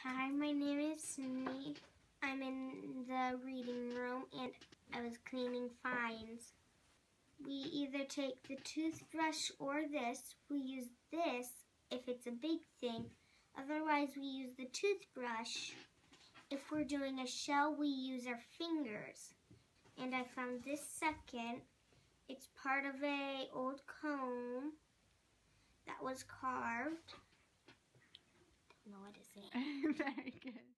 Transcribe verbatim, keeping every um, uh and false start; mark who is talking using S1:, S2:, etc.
S1: Hi, my name is Sydney. I'm in the reading room and I was cleaning fines. We either take the toothbrush or this. We use this if it's a big thing. Otherwise, we use the toothbrush. If we're doing a shell, we use our fingers. And I found this second. It's part of a old comb that was carved. Don't know what to say.
S2: Very good.